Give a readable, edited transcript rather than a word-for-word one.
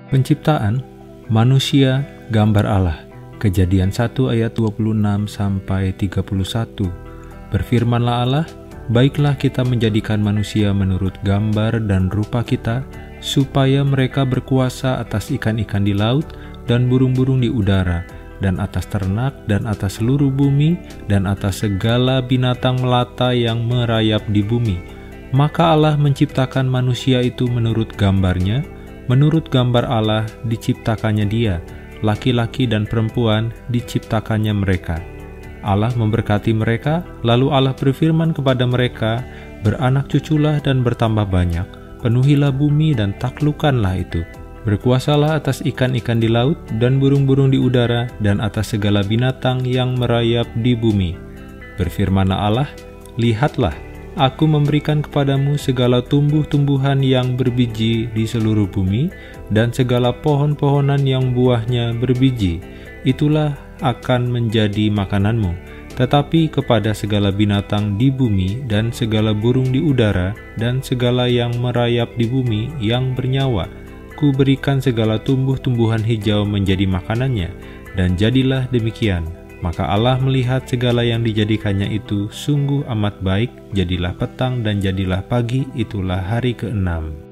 Penciptaan, manusia, gambar Allah. Kejadian 1 ayat 26 sampai 31. Berfirmanlah Allah, baiklah kita menjadikan manusia menurut gambar dan rupa kita, supaya mereka berkuasa atas ikan-ikan di laut dan burung-burung di udara, dan atas ternak, dan atas seluruh bumi, dan atas segala binatang melata yang merayap di bumi. Maka Allah menciptakan manusia itu menurut gambarnya, menurut gambar Allah diciptakannya dia, laki-laki dan perempuan diciptakannya mereka. Allah memberkati mereka, lalu Allah berfirman kepada mereka, beranak cuculah dan bertambah banyak, penuhilah bumi dan taklukkanlah itu. Berkuasalah atas ikan-ikan di laut dan burung-burung di udara dan atas segala binatang yang merayap di bumi. Berfirmanlah Allah, lihatlah, Aku memberikan kepadamu segala tumbuh-tumbuhan yang berbiji di seluruh bumi, dan segala pohon-pohonan yang buahnya berbiji. Itulah akan menjadi makananmu. Tetapi kepada segala binatang di bumi, dan segala burung di udara, dan segala yang merayap di bumi yang bernyawa, Kuberikan segala tumbuh-tumbuhan hijau menjadi makanannya, dan jadilah demikian. Maka Allah melihat segala yang dijadikannya itu sungguh amat baik, jadilah petang dan jadilah pagi, itulah hari ke-6.